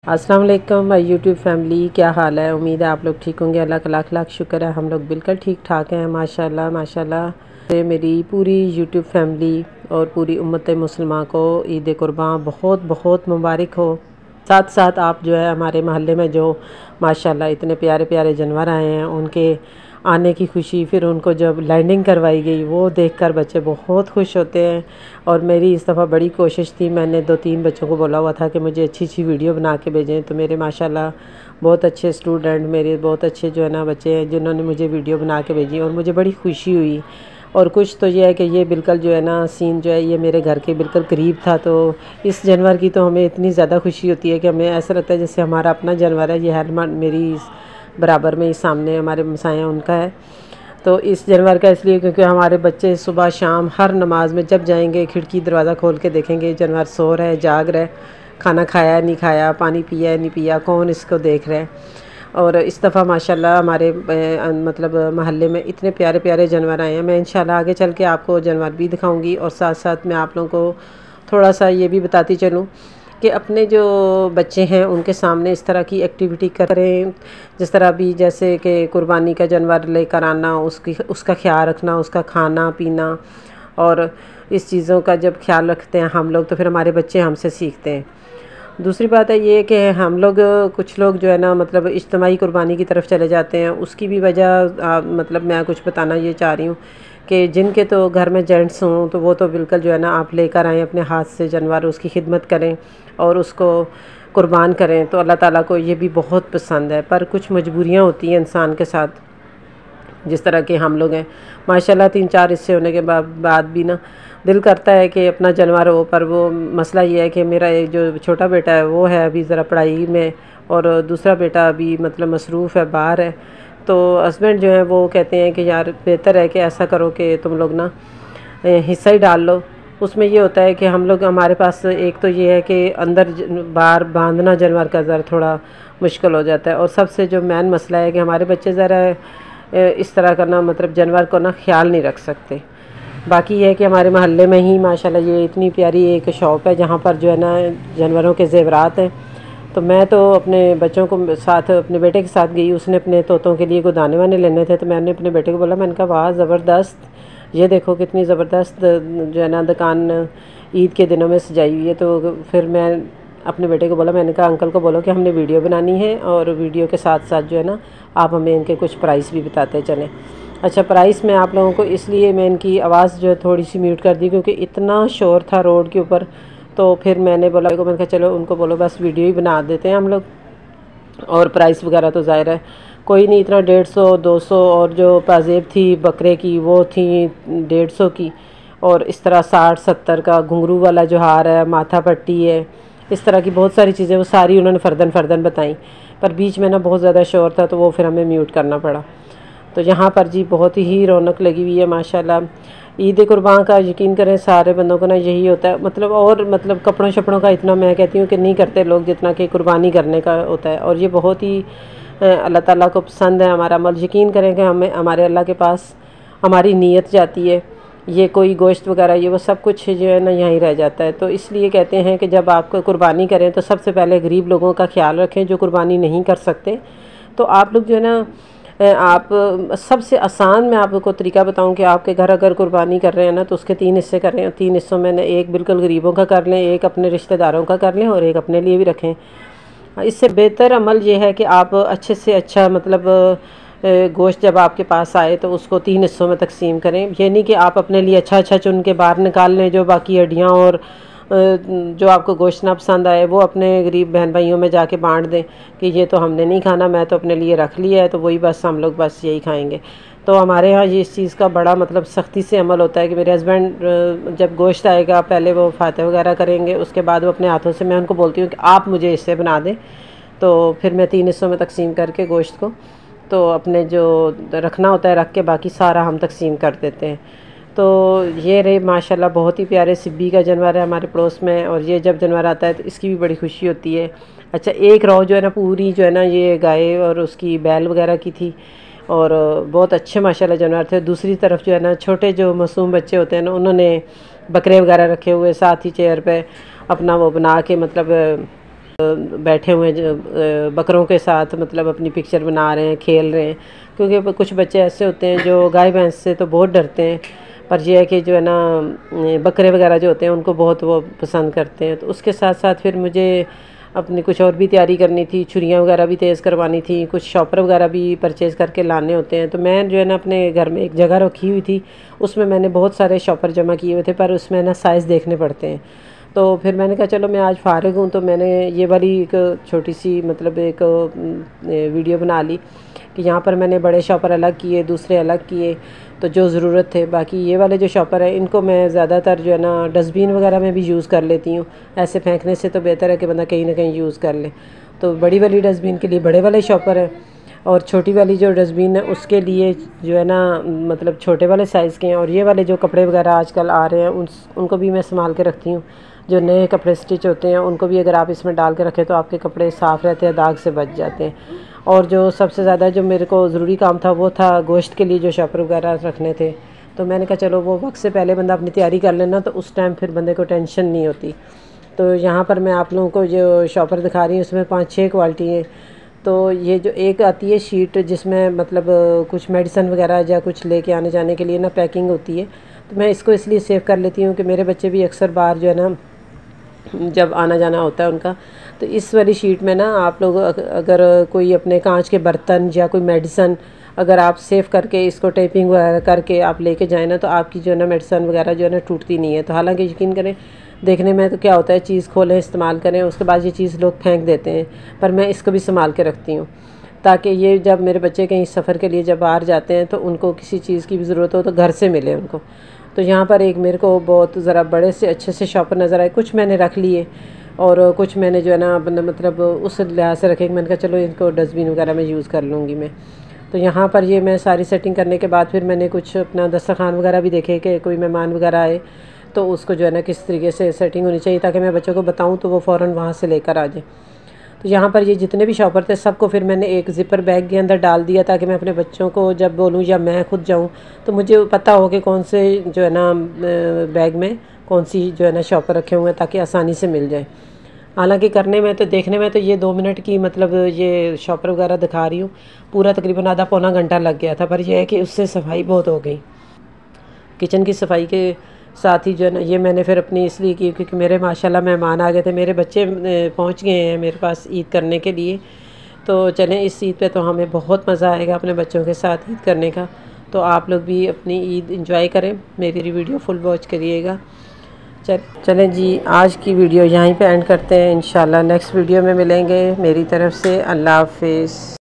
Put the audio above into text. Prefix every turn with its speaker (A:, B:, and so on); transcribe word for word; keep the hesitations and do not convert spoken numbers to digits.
A: अस्सलाम वालेकुम my YouTube family, क्या हाल है। उम्मीद है आप लोग ठीक होंगे। अल्लाह का लाख लाख शुक्र है, हम लोग बिल्कुल ठीक ठाक हैं माशाल्लाह माशाल्लाह। से मेरी पूरी यूट्यूब फैमिली और पूरी उम्मत मुसलमान को ईद कुर्बान बहुत बहुत मुबारक हो। साथ साथ आप जो है हमारे मोहल्ले में जो माशाल्लाह इतने प्यारे प्यारे जानवर आए हैं, उनके आने की खुशी, फिर उनको जब लैंडिंग करवाई गई वो देखकर बच्चे बहुत खुश होते हैं। और मेरी इस दफ़ा बड़ी कोशिश थी, मैंने दो तीन बच्चों को बोला हुआ था कि मुझे अच्छी अच्छी वीडियो बना के भेजें, तो मेरे माशाल्लाह बहुत अच्छे स्टूडेंट, मेरे बहुत अच्छे जो है ना बच्चे हैं जिन्होंने मुझे वीडियो बना के भेजी और मुझे बड़ी खुशी हुई। और कुछ तो ये है कि ये बिल्कुल जो है ना सीन जो है ये मेरे घर के बिल्कुल करीब था, तो इस जानवर की तो हमें इतनी ज़्यादा खुशी होती है कि हमें ऐसा लगता है जैसे हमारा अपना जानवर है। ये हेलमेट मेरी बराबर में ही सामने हमारे मसाया उनका है। तो इस जानवर का इसलिए क्योंकि हमारे बच्चे सुबह शाम हर नमाज में जब जाएंगे खिड़की दरवाज़ा खोल के देखेंगे जानवर सो रहा है, जाग रहा है, खाना खाया नहीं खाया, पानी पिया नहीं पिया, कौन इसको देख रहा है। और इस दफ़ा माशाल्लाह हमारे मतलब महल्ले में इतने प्यारे प्यारे जानवर आए हैं। मैं इंशाल्लाह आगे चल के आपको जानवर भी दिखाऊंगी और साथ साथ मैं आप लोगों को थोड़ा सा ये भी बताती चलूँ कि अपने जो बच्चे हैं उनके सामने इस तरह की एक्टिविटी करें, जिस तरह भी जैसे कि कुर्बानी का जानवर लेकर आना, उसकी उसका ख्याल रखना, उसका खाना पीना, और इस चीज़ों का जब ख्याल रखते हैं हम लोग तो फिर हमारे बच्चे हमसे सीखते हैं। दूसरी बात है ये कि हम लोग कुछ लोग जो है ना मतलब इज्तिमाई कुर्बानी की तरफ चले जाते हैं। उसकी भी वजह मतलब मैं कुछ बताना ये चाह रही हूँ कि जिनके तो घर में जेंट्स हों तो वो तो बिल्कुल जो है ना आप लेकर आएँ अपने हाथ से जानवर, उसकी खिदमत करें और उसको कुर्बान करें, तो अल्लाह ताला को ये भी बहुत पसंद है। पर कुछ मजबूरियाँ होती हैं इंसान के साथ, जिस तरह के हम लोग हैं माशाल्लाह तीन चार हिस्से होने के बाद भी ना दिल करता है कि अपना जानवर हो। पर वो मसला ये है कि मेरा एक जो छोटा बेटा है वो है अभी ज़रा पढ़ाई में, और दूसरा बेटा अभी मतलब मसरूफ़ है, बाहर है। तो हस्बैंड जो है वो कहते हैं कि यार बेहतर है कि ऐसा करो कि तुम लोग ना हिस्सा ही डाल लो। उसमें ये होता है कि हम लोग हमारे पास एक तो ये है कि अंदर बाहर बांधना जानवर का ज़रा थोड़ा मुश्किल हो जाता है, और सबसे जो मेन मसला है कि हमारे बच्चे ज़रा इस तरह का ना मतलब जानवर को ना ख्याल नहीं रख सकते। बाकी ये है कि हमारे मोहल्ले में ही माशाल्लाह ये इतनी प्यारी एक शॉप है जहाँ पर जो है ना जानवरों के ज़ेवरात हैं। तो मैं तो अपने बच्चों को साथ अपने बेटे के साथ गई, उसने अपने तोतों के लिए दाने वाने लेने थे, तो मैंने अपने बेटे को बोला, मैंने कहा वाह ज़बरदस्त, ये देखो कितनी ज़बरदस्त जो है ना दुकान ईद के दिनों में सजाई हुई है। तो फिर मैं अपने बेटे को बोला, मैंने कहा अंकल को बोलो कि हमने वीडियो बनानी है और वीडियो के साथ साथ जो है ना आप हमें इनके कुछ प्राइस भी बताते चलें। अच्छा, प्राइस में आप लोगों को इसलिए मैं इनकी आवाज़ जो है थोड़ी सी म्यूट कर दी क्योंकि इतना शोर था रोड के ऊपर। तो फिर मैंने बोला मैंने कहा चलो उनको बोलो बस वीडियो ही बना देते हैं हम लोग, और प्राइस वगैरह तो ज़ाहिर है कोई नहीं, इतना डेढ़ सौ दो सौ, और जो पाजेब थी बकरे की वो थी डेढ़ सौ की, और इस तरह साठ सत्तर का घुंघरू वाला जो हार है, माथा पट्टी है, इस तरह की बहुत सारी चीज़ें वो सारी उन्होंने फ़र्दन फ़र्दन बताई। पर बीच में ना बहुत ज़्यादा शोर था तो वो फिर हमें म्यूट करना पड़ा। तो यहाँ पर जी बहुत ही रौनक लगी हुई है माशाल्लाह। ईद कुर्बान का यकीन करें सारे बंदों को ना यही होता है, मतलब और मतलब कपड़ों शपड़ों का इतना मैं कहती हूँ कि नहीं करते लोग जितना कि कुर्बानी करने का होता है। और ये बहुत ही अल्लाह ताला को पसंद है हमारा अमल। यकीन करें कि हमें हमारे अल्लाह के पास हमारी नीयत जाती है, ये कोई गोश्त वगैरह ये वो सब कुछ जो है ना यहीं रह जाता है। तो इसलिए कहते हैं कि जब आप कुर्बानी करें तो सबसे पहले गरीब लोगों का ख्याल रखें जो कुर्बानी नहीं कर सकते। तो आप लोग जो है ना आप सबसे आसान मैं आपको तरीका बताऊं कि आपके घर अगर कुर्बानी कर रहे हैं ना तो उसके तीन हिस्से करें। तीन हिस्सों में एक बिल्कुल गरीबों का कर लें, एक अपने रिश्तेदारों का कर लें और एक अपने लिए भी रखें। इससे बेहतर अमल ये है कि आप अच्छे से अच्छा मतलब गोश्त जब आपके पास आए तो उसको तीन हिस्सों में तकसीम करें। ये नहीं कि आप अपने लिए अच्छा अच्छा चुन के बाहर निकाल लें, जो बाकी हड्डियाँ और जो आपको गोश्त ना पसंद आए वो अपने गरीब बहन भाइयों में जाके बांट दें कि ये तो हमने नहीं खाना, मैं तो अपने लिए रख लिया है, तो वही बस हम लोग बस यही खाएंगे। तो हमारे यहाँ ये इस चीज़ का बड़ा मतलब सख्ती से अमल होता है कि मेरे हस्बैंड जब गोश्त आएगा पहले वो फातिहा वगैरह करेंगे, उसके बाद वो अपने हाथों से, मैं उनको बोलती हूँ कि आप मुझे इससे बना दें, तो फिर मैं तीन हिस्सों में तकसीम करके गोश्त को तो अपने जो रखना होता है रख के बाकी सारा हम तकसीम कर देते हैं। तो ये रहे माशाल्लाह बहुत ही प्यारे सिब्बी का जानवर है हमारे पड़ोस में, और ये जब जानवर आता है तो इसकी भी बड़ी खुशी होती है। अच्छा, एक रौ जो है ना पूरी जो है ना ये गाय और उसकी बैल वगैरह की थी, और बहुत अच्छे माशाल्लाह जानवर थे। दूसरी तरफ जो है ना छोटे जो मासूम बच्चे होते हैं ना उन्होंने बकरे वगैरह रखे हुए, साथ ही चेयर पे अपना वो बना के मतलब बैठे हुए हैं बकरों के साथ, मतलब अपनी पिक्चर बना रहे हैं, खेल रहे हैं। क्योंकि कुछ बच्चे ऐसे होते हैं जो गाय भैंस से तो बहुत डरते हैं, पर यह है कि जो है ना बकरे वगैरह जो होते हैं उनको बहुत वो पसंद करते हैं। तो उसके साथ साथ फिर मुझे अपनी कुछ और भी तैयारी करनी थी, छुरियाँ वगैरह भी तेज़ करवानी थी, कुछ शॉपर वगैरह भी परचेज़ करके लाने होते हैं। तो मैं जो है ना अपने घर में एक जगह रखी हुई थी, उसमें मैंने बहुत सारे शॉपर जमा किए हुए थे, पर उसमें ना साइज़ देखने पड़ते हैं। तो फिर मैंने कहा चलो मैं आज फ़ारिग हूँ, तो मैंने ये वाली एक छोटी सी मतलब एक वीडियो बना ली कि यहाँ पर मैंने बड़े शॉपर अलग किए, दूसरे अलग किए, तो जो ज़रूरत थे। बाकी ये वाले जो शॉपर है इनको मैं ज़्यादातर जो है ना डस्टबिन वगैरह में भी यूज़ कर लेती हूँ। ऐसे फेंकने से तो बेहतर है कि बंदा कहीं ना कहीं यूज़ कर ले। तो बड़ी वाली डस्टबिन के लिए बड़े वाले शॉपर है, और छोटी वाली जो डस्टबिन है उसके लिए जो है ना मतलब छोटे वाले साइज़ के हैं। और ये वाले जो कपड़े वगैरह आजकल आ रहे हैं उन उनको भी मैं संभाल के रखती हूँ। जो नए कपड़े स्टिच होते हैं उनको भी अगर आप इसमें डाल के रखें तो आपके कपड़े साफ़ रहते हैं, दाग से बच जाते हैं। और जो सबसे ज़्यादा जो मेरे को ज़रूरी काम था वो था गोश्त के लिए जो शॉपर वगैरह रखने थे। तो मैंने कहा चलो वो वक्त से पहले बंदा अपनी तैयारी कर लेना, तो उस टाइम फिर बंदे को टेंशन नहीं होती। तो यहाँ पर मैं आप लोगों को जो शॉपर दिखा रही हूँ उसमें पाँच छः क्वालिटी हैं। तो ये जो एक आती है शीट जिसमें मतलब कुछ मेडिसिन वगैरह या कुछ लेके आने जाने के लिए ना पैकिंग होती है, तो मैं इसको इसलिए सेव कर लेती हूँ कि मेरे बच्चे भी अक्सर बाहर जो है ना जब आना जाना होता है उनका, तो इस वाली शीट में ना आप लोग अगर कोई अपने कांच के बर्तन या कोई मेडिसिन अगर आप सेव करके इसको टेपिंग वगैरह करके आप लेके जाएँ ना, तो आपकी जो है ना मेडिसिन वगैरह जो है ना टूटती नहीं है। तो हालांकि यकीन करें देखने में तो क्या होता है, चीज़ खोलें इस्तेमाल करें, उसके बाद ये चीज़ लोग फेंक देते हैं, पर मैं इसको भी संभाल के रखती हूँ ताकि ये जब मेरे बच्चे कहीं सफ़र के लिए जब बाहर जाते हैं तो उनको किसी चीज़ की भी ज़रूरत हो तो घर से मिले उनको। तो यहाँ पर एक मेरे को बहुत ज़रा बड़े से अच्छे से शॉपर नज़र आए, कुछ मैंने रख लिए और कुछ मैंने जो है ना मतलब उस लिहाज से रखे। मैंने कहा चलो इनको डस्टबिन वगैरह में यूज़ कर लूँगी मैं। तो यहाँ पर ये मैं सारी सेटिंग करने के बाद फिर मैंने कुछ अपना दस्तरखान वगैरह भी देखे कि कोई मेहमान वगैरह आए तो उसको जो है ना किस तरीके से सेटिंग होनी चाहिए ताकि मैं बच्चों को बताऊँ तो वो फ़ौरन वहाँ से लेकर आ जाए। तो यहाँ पर ये जितने भी शॉपर थे सबको फिर मैंने एक ज़िपर बैग के अंदर डाल दिया ताकि मैं अपने बच्चों को जब बोलूँ या मैं खुद जाऊँ तो मुझे पता हो कि कौन से जो है ना बैग में कौन सी जो है ना शॉपर रखे हुए हैं ताकि आसानी से मिल जाए। हालांकि करने में तो देखने में तो ये दो मिनट की मतलब ये शॉपर वगैरह दिखा रही हूँ, पूरा तकरीबन आधा पौना घंटा लग गया था, पर यह है कि उससे सफाई बहुत हो गई। किचन की सफाई के साथ ही जो है ना ये मैंने फिर अपनी इसलिए की क्योंकि मेरे माशाल्लाह मेहमान आ गए थे, मेरे बच्चे पहुंच गए हैं मेरे पास ईद करने के लिए। तो चलें इस ईद पे तो हमें बहुत मज़ा आएगा अपने बच्चों के साथ ईद करने का। तो आप लोग भी अपनी ईद एंजॉय करें, मेरी वीडियो फुल वॉच करिएगा। चल चलें जी, आज की वीडियो यहीं पे एंड करते हैं। इंशाल्लाह नेक्स्ट वीडियो में मिलेंगे। मेरी तरफ़ से अल्लाह हाफ़िज़।